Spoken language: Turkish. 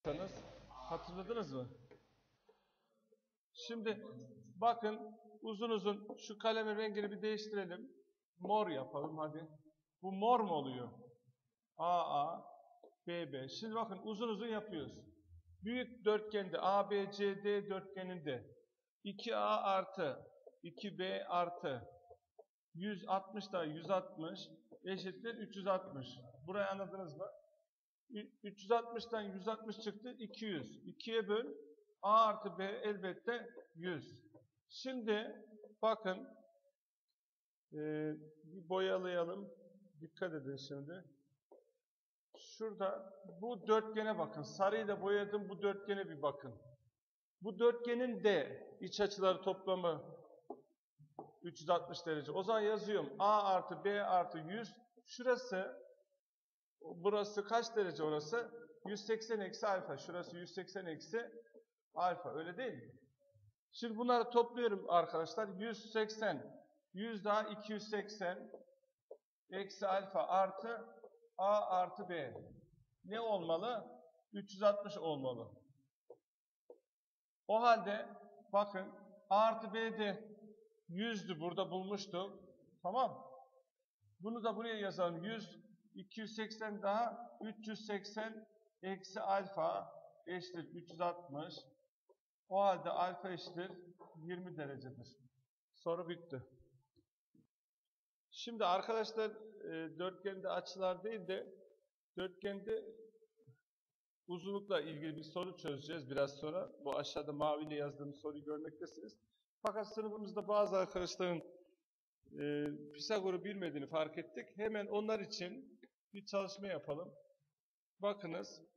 Hatırladınız mı? Şimdi bakın uzun uzun şu kalemin rengini bir değiştirelim. Mor yapalım hadi. Bu mor mu oluyor? AA, BB. Şimdi bakın uzun uzun yapıyoruz. Büyük dörtgende ABCD dörtgeninde 2A artı 2B artı 160 da 160 eşittir 360. Burayı anladınız mı? 360'dan 160 çıktı 200. 2'ye böl. A artı B elbette 100. Şimdi bakın bir boyalayalım. Dikkat edin şimdi. Şurada bu dörtgene bakın. Sarıyla boyadım bu dörtgene bir bakın. Bu dörtgenin de iç açıları toplamı 360 derece. O zaman yazıyorum. A artı B artı 100. Burası kaç derece orası? 180 eksi alfa. Şurası 180 eksi alfa. Öyle değil mi? Şimdi bunları topluyorum arkadaşlar. 180. 100 daha 280 eksi alfa artı A artı B. Ne olmalı? 360 olmalı. O halde bakın A artı B de 100'dü. Burada bulmuştuk. Tamam. Bunu da buraya yazalım. 100, 280 daha 380 eksi alfa eşittir 360. O halde alfa eşittir 20 derecedir. Soru bitti. Şimdi arkadaşlar dörtgende açılar değil de dörtgende uzunlukla ilgili bir soru çözeceğiz biraz sonra. Bu aşağıda maviyle yazdığım soruyu görmektesiniz. Fakat sınıfımızda bazı arkadaşların Pisagor'u bilmediğini fark ettik. Hemen onlar için bir çalışma yapalım. Bakınız.